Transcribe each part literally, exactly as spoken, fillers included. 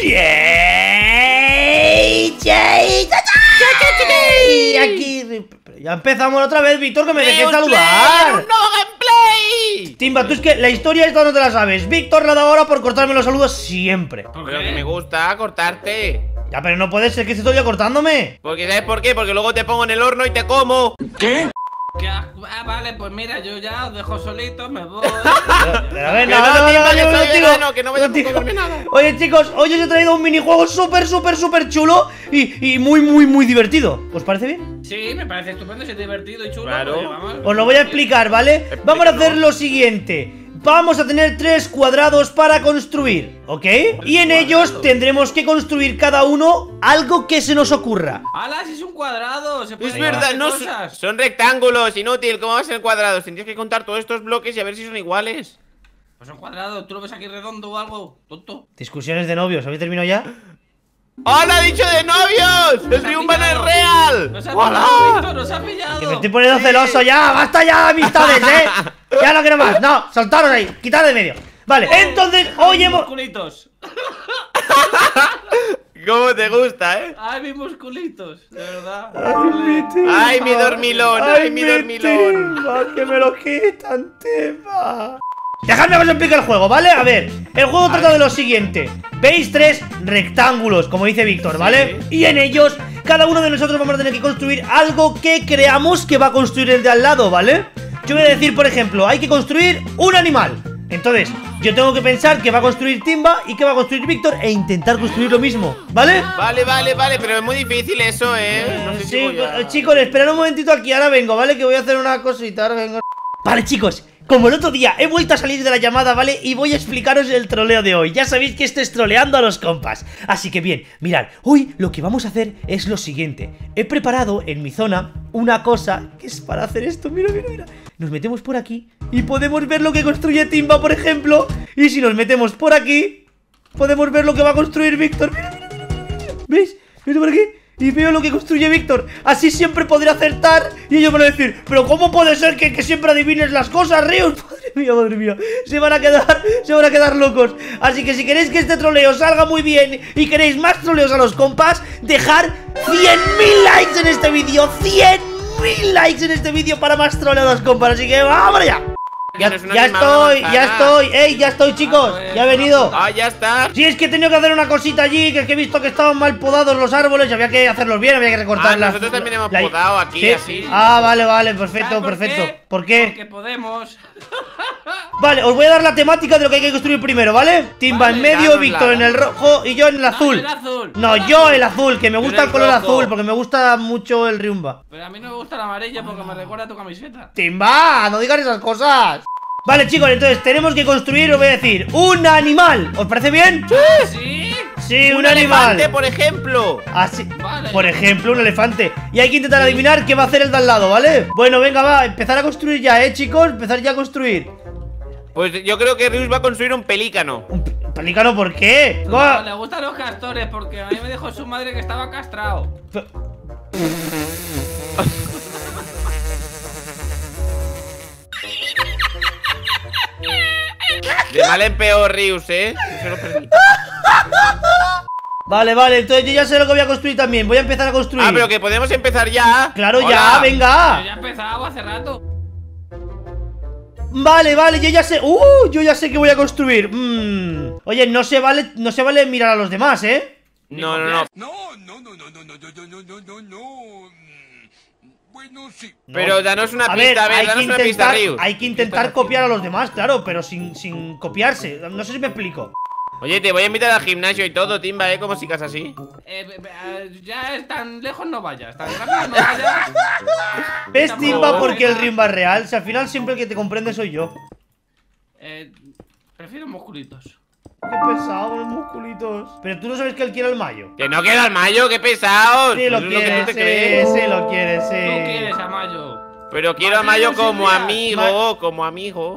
Y aquí... Ya empezamos otra vez, Víctor, que me dejes saludar. ¡Un nuevo gameplay! Timba, tú es que la historia esta no te la sabes. Víctor le ha dado ahora por cortarme los saludos siempre. Pero que me gusta cortarte. Ya, pero no puede ser que esté todo el día cortándome. Porque ¿sabes por qué? Porque luego te pongo en el horno y te como. ¿Qué? Ah, vale, pues mira, yo ya os dejo solito, me voy. Pero a ver, Que no, no, no, Timba, no, que yo soy contigo, vegano, que no voy a contigo. comerme nada. Oye, chicos, hoy os he traído un minijuego súper, súper, súper chulo y, y muy, muy, muy divertido. ¿Os parece bien? Sí, me parece estupendo, es divertido y chulo. Claro. Pues vamos. Os lo voy a explicar, ¿vale? Vamos a hacer lo siguiente. Vamos a tener tres cuadrados para construir, ¿ok? Y en ellos tendremos que construir cada uno algo que se nos ocurra. ¡Hala, si es un cuadrado! Se Es pueden verdad, hacer no son, cosas. son rectángulos, inútil. ¿Cómo va a ser cuadrados? Tendrías que contar todos estos bloques y a ver si son iguales. Pues son cuadrados, ¿tú lo ves aquí redondo o algo? Tonto. Discusiones de novios, ¿habéis terminado ya? ¡Hola, dicho de novios! ¡El Nos ha triunfo no es pillado. real! Nos ha pillado, Víctor, nos ha pillado. Que me estoy poniendo celoso ya, basta ya, amistades, ¿eh? Ya no quiero más, no, soltaros ahí, quitad de medio. Vale, entonces, hoy Mis hemos... musculitos. ¿Cómo te gusta, eh? Ay, mis musculitos, de verdad. ¡Ay, mi dormilón! ¡Ay, mi dormilón! Timba, que me lo quitan, Timba. Dejadme que os explique el juego, ¿vale? A ver, el juego trata de lo siguiente. Veis tres rectángulos, como dice Víctor, ¿vale? Sí. Y en ellos, cada uno de nosotros vamos a tener que construir algo que creamos que va a construir el de al lado, ¿vale? Yo voy a decir, por ejemplo, hay que construir un animal. Entonces, yo tengo que pensar que va a construir Timba y que va a construir Víctor e intentar construir lo mismo, ¿vale? Vale, vale, vale, pero es muy difícil eso, eh. No sé si Sí, voy a- chicos, esperad un momentito aquí, ahora vengo, ¿vale? Que voy a hacer una cosita, ahora vengo. Vale, chicos, como el otro día he vuelto a salir de la llamada, ¿vale? Y voy a explicaros el troleo de hoy. Ya sabéis que esto es troleando a los compas. Así que bien, mirad, hoy lo que vamos a hacer es lo siguiente. He preparado en mi zona una cosa que es para hacer esto, mira, mira, mira. Nos metemos por aquí y podemos ver lo que construye Timba, por ejemplo. Y si nos metemos por aquí, podemos ver lo que va a construir Víctor. Mira, mira, mira, mira, mira. ¿Veis? ¿Veis por aquí? Y veo lo que construye Víctor. Así siempre podré acertar. Y ellos van a decir, pero ¿cómo puede ser que, que siempre adivines las cosas, Rius? Madre mía, madre mía. Se van a quedar, se van a quedar locos. Así que si queréis que este troleo salga muy bien y queréis más troleos a los compas, dejar cien mil likes en este vídeo. cien mil likes en este vídeo para más troleo a los compas. Así que vamos ya. Ya, No es una ya misma estoy, manzana. ya estoy, ey, ya estoy, chicos. Ya he venido. Ah, ya está. Sí, es que he tenido que hacer una cosita allí, que es que he visto que estaban mal podados los árboles y había que hacerlos bien, había que recortar Ah, las... nosotros también hemos la- podado aquí, ¿Sí? así. Ah, vale, vale, perfecto, ¿Sabes por perfecto. qué? ¿Por qué? Porque podemos. Vale, os voy a dar la temática de lo que hay que construir primero, ¿vale? Timba Vale, en medio, dánosla, Víctor en el dánosla. rojo y yo en el azul. el azul. No, yo el azul, que me gusta el el color rojo. azul, porque me gusta mucho el Riumba. Pero a mí no me gusta la amarilla porque me recuerda a tu camiseta. Timba, no digas esas cosas. Vale, chicos, entonces tenemos que construir, os voy a decir, un animal. ¿Os parece bien? ¿Sí? Sí, un, Un animal. elefante, por ejemplo. Así, Vale. por ejemplo, un elefante. Y hay que intentar adivinar qué va a hacer el de al lado, ¿vale? Bueno, venga, va, empezar a construir ya, ¿eh, chicos? Empezar ya a construir. Pues yo creo que Rius va a construir un pelícano. ¿Un pe- pelícano por qué? No, ¿Cómo? le gustan los castores porque a mí me dijo su madre que estaba castrado. Pe- De mal en peor, Rius, eh. No se lo permito. Vale, vale, entonces yo ya sé lo que voy a construir también. Voy a empezar a construir. Ah, pero que podemos empezar ya. Claro, Hola. ya, Yo venga. ya he empezado hace rato. Vale, vale, yo ya sé. Uh, yo ya sé que voy a construir. Mm. Oye, no se vale, no se vale mirar a los demás, ¿eh? No, no, no. No, no, no, no, no, no, no, no, no, no, no. Mm, Bueno, sí. Pero danos una A pista, ver, a ver, hay que danos una pista, intentar, Rius. hay que intentar copiar a los demás, claro, pero sin, sin copiarse. No sé si me explico. Oye, te voy a invitar al gimnasio y todo, Timba, ¿eh? ¿Cómo sigas así? Eh, eh, eh, ya es tan lejos no vayas, tan rápido no vayas. ¿Ves, Tampoco, Timba, porque el venga. Rimba es real? Si al final siempre el que te comprende soy yo. Eh, prefiero musculitos. Qué pesado los musculitos. Pero tú no sabes que él quiere el mayo. Que no queda el mayo, qué pesados. Sí, lo Eso es que quiere, tú te sí, crees. sí, lo quiere, Tú sí. quieres a Mayo. Pero quiero a Mayo Mayo como Silvia. amigo, como amigo.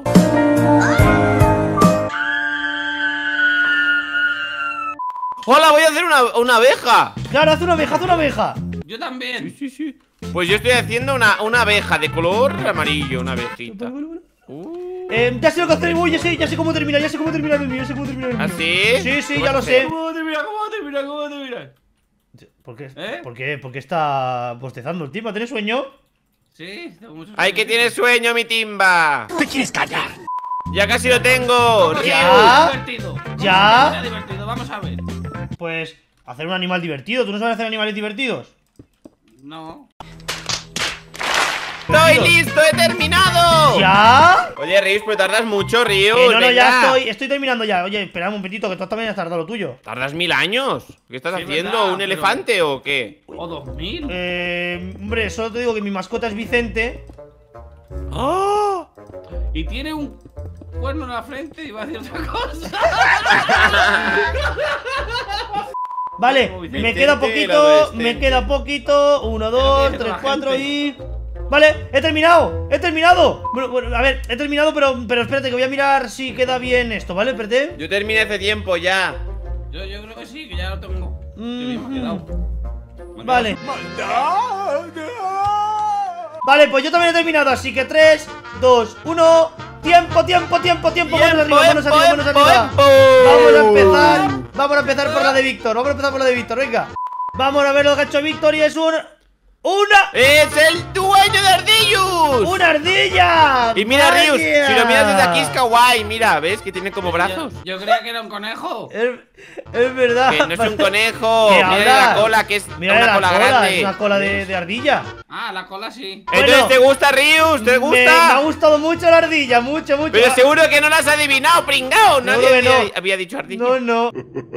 ¡Hola! Voy a hacer una, una abeja. Claro, haz una abeja, haz una abeja. Yo también. Sí, sí. Pues yo estoy haciendo una, una abeja de color amarillo, una abejita. Vale, vale, vale. Uh, Eh, ya sé lo que hacer, uy, ya sé, ya sé cómo terminar, ya sé cómo terminar el mío, ya sé cómo terminar el mío. ¿Ah, sí? Sí, sí, ¿Cómo ya lo se sé. Madre mía, ¿cómo mira, cómo te miras. ¿Por qué, ¿Eh? ¿por qué, por qué está bostezando el Timba? ¿Tienes sueño? Sí, tengo mucho ¡Ay, que sueño. tienes sueño, mi Timba! ¿Te quieres callar? Ya casi lo tengo. ¿Cómo que ¿Ya? es divertido? ¿Cómo ¿Ya? que es divertido? Vamos a ver. Pues hacer un animal divertido. ¿Tú no sabes hacer animales divertidos? No. ¡Estoy listo! ¡He terminado! ¿Ya? Oye, Rius, pero tardas mucho, Rius. Eh, no, no, venga. ya estoy, estoy terminando ya. Oye, espera un momentito, que tú también has tardado lo tuyo. ¿Tardas mil años? ¿Qué estás Sí, haciendo? verdad, ¿Un pero- elefante o qué? O dos mil. Eh, hombre, solo te digo que mi mascota es Vicente. ¡Oh! Y tiene un cuerno en la frente y va a decir otra cosa. Vale, Como me Vicente, queda el poquito, adolescente. me queda poquito. Uno, dos, dice tres, la cuatro gente. y... Vale, he terminado, he terminado. Bueno, bueno, a ver, he terminado, pero, pero espérate, que voy a mirar si queda bien esto, ¿vale? Espérate. Yo terminé hace tiempo ya. Yo, yo creo que sí, que ya lo tengo. Qué bien Mhm. me ha quedado. Me ha Vale, quedado. vale, pues yo también he terminado, así que tres, dos, uno. Tiempo, tiempo, tiempo, tiempo. Manos arriba, manos Tiempo, arriba, manos tiempo, arriba. tiempo. Vamos a empezar. Vamos a empezar por la de Víctor. Vamos a empezar por la de Víctor, venga. Vamos a ver lo que ha hecho Víctor y es un... ¡Una! ¡Es el dueño de Ardillus! ¡Una ardilla! Y mira, ¡Vaya! Rius, si lo miras desde aquí es kawaii. Mira, ¿ves? Que tiene como brazos. Yo, yo creía que era un conejo. Es, es verdad. Que no es un conejo. ¿Qué Mira la hablas? cola, que es Mira una la cola, cola, grande. es una cola de, de ardilla. Ah, la cola sí. Entonces, Bueno. ¿te gusta, Rius? ¿Te Me, gusta? me ha gustado mucho la ardilla, mucho, mucho. Pero seguro que no la has adivinado, pringao. Nadie Seguro que había, no. había dicho ardilla. No, no.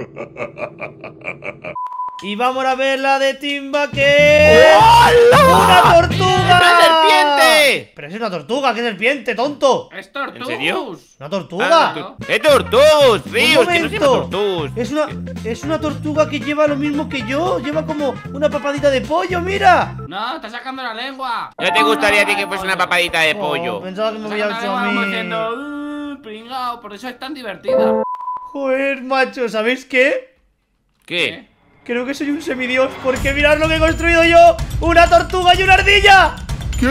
Y vamos a ver la de Timba, que es ¡una tortuga! ¡Una serpiente! Pero es una tortuga, ¿qué serpiente, tonto? Es tortugas. ¿En serio? ¿Una tortuga? Ah, tu- ¡Eh, tortus! Un Rius, que no se llama momento. tortus. Es una, es una tortuga que lleva lo mismo que yo. Lleva como una papadita de pollo, mira. No, está sacando la lengua. ¿No te gustaría a ti que fuese una papadita de Oh, pollo? pensaba que me Está había sacando la hecho a lengua como mí. diciendo, "Uh, pringao", por eso es tan divertida. Joder, macho, ¿sabéis qué? ¿Qué? Creo que soy un semidios, porque mirad lo que he construido yo. ¡Una tortuga y una ardilla! ¿Qué?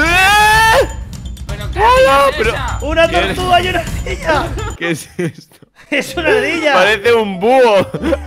Pero qué Hola, es pero- esa? ¡Una ¿Qué? tortuga y una ardilla! ¿Qué es esto? ¡Es una ardilla! Parece un búho.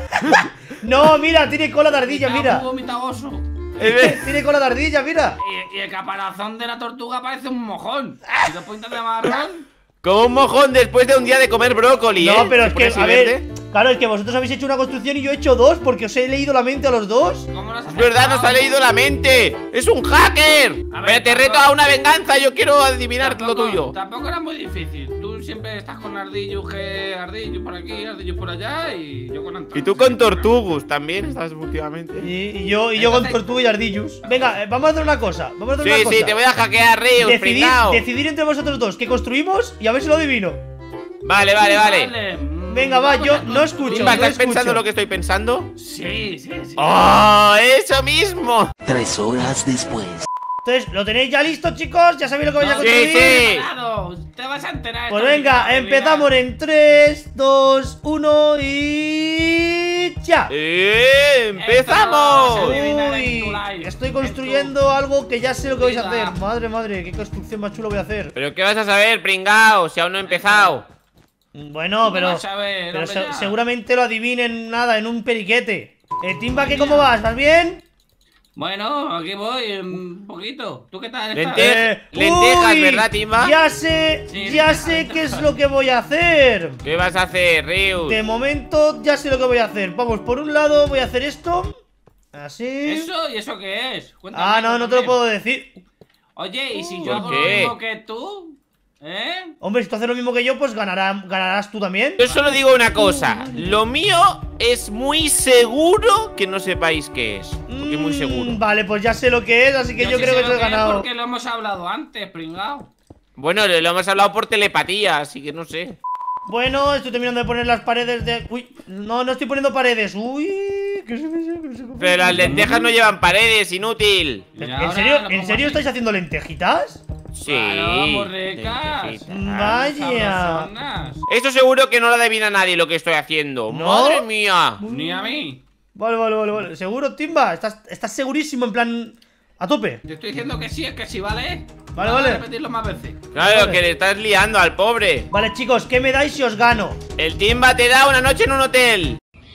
No, mira, tiene cola de ardilla, Mitad mira. búho, mitad oso. Tiene cola de ardilla, mira. Y, y el caparazón de la tortuga parece un mojón. Y los puntas de marrón. Como un mojón después de un día de comer brócoli, ¿eh? No, pero Se es pone que, así a ver, verde. claro, es que vosotros habéis hecho una construcción y yo he hecho dos, porque os he leído la mente a los dos. ¿Cómo lo has Es verdad, nos ha acertado? leído la mente. ¡Es un hacker! A ver, Pero te reto tampoco- a una venganza. Yo quiero adivinar lo Tampoco- tuyo. Tampoco era muy difícil. Tú siempre estás con ardillos, que ardillos por aquí, ardillos por allá y yo con Antonio. Y tú con tortugus también estás últimamente. Y, y yo, y yo con Entonces- tortuga y ardillus. Venga, eh, vamos a hacer una cosa. Vamos a hacer Sí, una cosa. sí, te voy a hackear, Rius, decidir, pringao. decidir entre vosotros dos qué construimos y a ver si lo adivino. Vale, vale, vale. mm, Venga, va, vamos yo a no escucho. Timba, no ¿estás escucho. pensando lo que estoy pensando? Sí, sí, sí. ¡Oh, eso mismo! Tres horas después. Entonces, ¿lo tenéis ya listo, chicos? ¿Ya sabéis lo que vais a No, sí, construir? sí. Claro, te vas a enterar. Pues esto venga, de empezamos vida. en tres, dos, uno y... ¡ya! ¡Eh, ¡Empezamos! Empezamos. Adivinar en Uy, tu live. estoy En construyendo algo que ya sé lo que vais a vida. hacer. Madre, madre, qué construcción más chula voy a hacer. ¿Pero qué vas a saber, pringao? Si aún no he empezado. Bueno, ¿Cómo pero, vas a ver, pero hombre, se- ya? seguramente lo adivinen nada, en un periquete. Eh, Timba, ¿qué cómo vas? ¿Vas bien? Bueno, aquí voy un poquito. ¿Tú qué tal estás? Lente- lentejas, uy, ¿verdad, Timba? Ya sé, Sí, ya lentejas, sé qué es lentejas. lo que voy a hacer. ¿Qué vas a hacer, Rius? De momento ya sé lo que voy a hacer. Vamos, por un lado voy a hacer esto. Así. ¿Eso y eso qué es? Cuéntame, Ah, no, no te lo cuéntame. puedo decir. Oye, ¿y si ¿Por yo hago qué? lo mismo que tú? ¿Eh? Hombre, si tú haces lo mismo que yo, pues ganará, ganarás tú también. Yo solo digo una cosa. Lo mío es muy seguro que no sepáis qué es. Porque es muy Mm, seguro. Vale, pues ya sé lo que es, así que yo sí creo sé que lo eso he es ganado. Porque lo hemos hablado antes, pringao. Bueno, lo lo hemos hablado por telepatía, así que no sé. Bueno, estoy terminando de poner las paredes de... Uy, no, no estoy poniendo paredes. Uy, que se me... que se me- Pero las lentejas no llevan paredes, inútil. Y ¿En ahora serio, lo ¿en pongo serio así. estáis haciendo lentejitas? Sí. Claro, muy ricas. lentejitas. Vaya. Sabrosonas. Esto seguro que no lo adivina nadie lo que estoy haciendo. ¿No? ¡Madre mía! Ni a mí. Vale, vale, vale, vale. ¿Seguro, Timba? ¿Estás, estás segurísimo, en plan... a tope? Te estoy diciendo que sí, es que sí, ¿vale? Vale, Vamos vale. a repetirlo más veces. Claro, Vale. que le estás liando al pobre. Vale, chicos, ¿qué me dais si os gano? El Timba te da una noche en un hotel.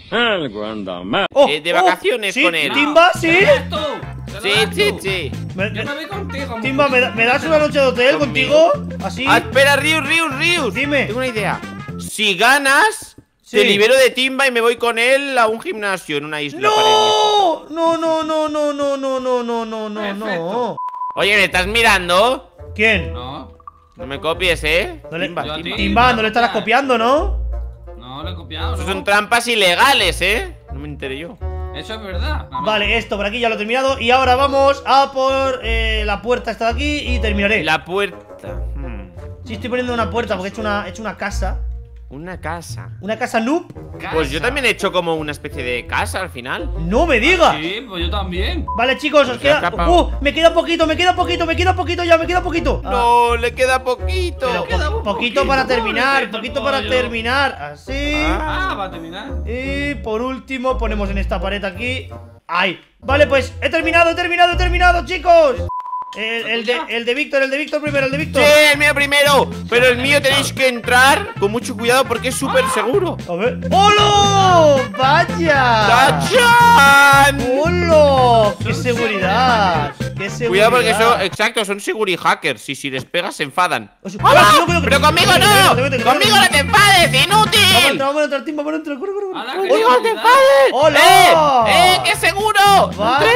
El guardameta. Oh, Eh, de oh, vacaciones ¿sí? con él. Timba, sí. ¿Eres tú? ¿Se lo Sí, das sí, tú? sí. Me- Yo me- me voy contigo. Timba, ¿me, da- ¿me das una noche de hotel ¿Conmigo? contigo? ¿Así? Ah, espera, Rius, Rius, Rius. Dime. Tengo una idea. Si ganas, Sí. te libero de Timba y me voy con él a un gimnasio en una isla paradisíaca. ¡No! No, no, no, no, no, no, no, no, no, no, no. Perfecto. Oye, ¿me estás mirando? ¿Quién? No, No me copies, ¿eh? No le- Timba, Yo a Timba. ti. Timba, no le estarás copiando, ¿no? no lo he copiado. Eso ¿no? son trampas ilegales, ¿eh? No me enteré yo. Eso es verdad. A ver. Vale, esto por aquí ya lo he terminado. Y ahora vamos a por eh, la puerta esta de aquí y terminaré. La puerta. Hmm. Sí, estoy poniendo una puerta porque he hecho una, he hecho una casa. Una casa. Una casa noob. Pues yo Casa. también he hecho como una especie de casa al final. ¡No me digas! Sí, pues yo también. Vale, chicos, os Se ha queda. escapado. ¡Uh! Me queda poquito, me queda poquito, me queda poquito ya, me queda poquito. Ah, No, le queda poquito. pero queda po- un poquito poquito, para terminar, pobrecito poquito para pollo. terminar. Así. Ah. Ah, va a terminar. Y por último ponemos en esta pared aquí. ¡Ay! Vale, pues he terminado, he terminado, he terminado, chicos. El, el de, el de Víctor, el de Víctor primero, el de Sí, Víctor. el mío primero. Pero el mío tenéis que entrar con mucho cuidado porque es súper seguro. A ver. ¡Holo! ¡Vaya! ¡Tachán! ¡Holo! ¡Qué seguridad! ¡Qué seguridad! Cuidado porque son, exacto, son security hackers y si les pegas se enfadan. O sea, ¡Hola! cuidado, cuidado, ¡Pero cuidado. conmigo Vete, vete, no! vete, vete, ¡Conmigo vete. no te enfades, Vamos a inútil! entrar, vamos a entrar, Timba, vamos a entrar, corre, corre, corre. ¡Hala, qué ¡Conmigo no te seguridad! enfades! ¡Hola! ¡Eh! ¡Eh! ¡Qué seguro!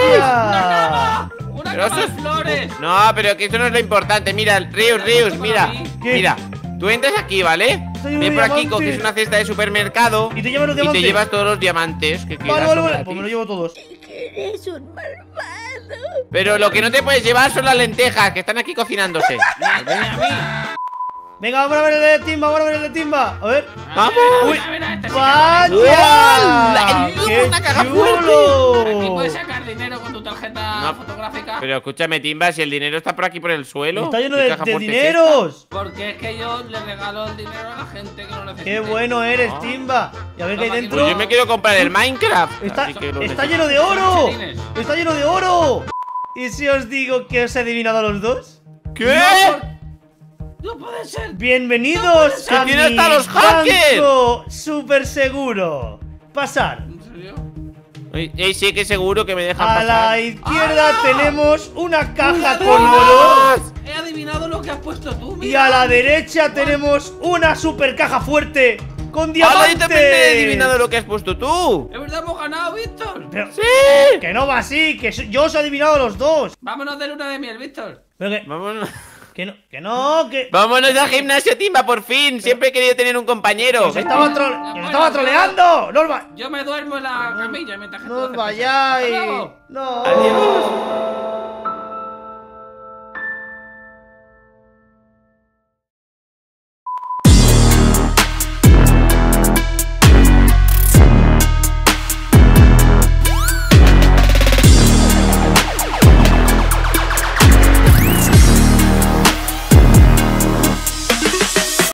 ¡Vaya! ¡Una Pero cama de eso es- flores! No, pero que esto no es lo importante. Mira, Rius, Rius, mira. ¿Qué? Mira, tú entras aquí, ¿vale? Estoy en Ven un por aquí, diamante. coges una cesta de supermercado Y te llevas los y te diamantes. llevas todos los diamantes que quieras. Vale, vale, son vale. gratis. Pues me lo llevo todos. Eres un malvado. Pero lo que no te puedes llevar son las lentejas que están aquí cocinándose. Ven a mí. Venga, vamos a ver el de Timba, vamos a ver el de Timba. A ver. ¡Vamos! Mira, mira, este sí que ¡Vaya! ¡Hola! El ¡Qué una caja chulo! Aquí puedes sacar dinero con tu tarjeta No. fotográfica. Pero escúchame, Timba, si el dinero está por aquí por el suelo. Está lleno ¿qué de, caja de fuerte es dineros. Porque es que yo le regalo el dinero a la gente que no necesita. ¡Qué bueno eres, Ah. Timba! Y a ver qué hay Toma, aquí. dentro. Pues yo me quiero comprar el Minecraft. Está, así que lo está necesito. lleno de oro. Chelines. Está lleno de oro. ¿Y si os digo que os he adivinado a los dos? ¿Qué? No puede ser. Bienvenidos ¡Que a tiene mi hasta los hackers! banco súper seguro. Pasar. ¿En serio? Ey, ey, sí que seguro que me dejan A pasar. la izquierda ¡Ah! tenemos una caja con ¡Ah! oro. He adivinado lo que has puesto tú, Y mira. a la derecha tenemos una super caja fuerte con ¡Hala, diamantes. yo también he adivinado lo que has puesto tú! Es verdad, hemos ganado, Víctor. Pero- ¡Sí! Que no va así, que so- yo os he adivinado a los dos. Vámonos de luna de miel, Víctor. Pero que, Vámonos. que no, que no, que... Vámonos al gimnasio, Timba, por fin. Siempre he querido tener un compañero. Os estaba, tro- Ya, os bueno, estaba ya. troleando. No os, va- Yo me duermo en la camilla mientras que no tú os haces vayáis. cosas. Hasta luego. No. Adiós.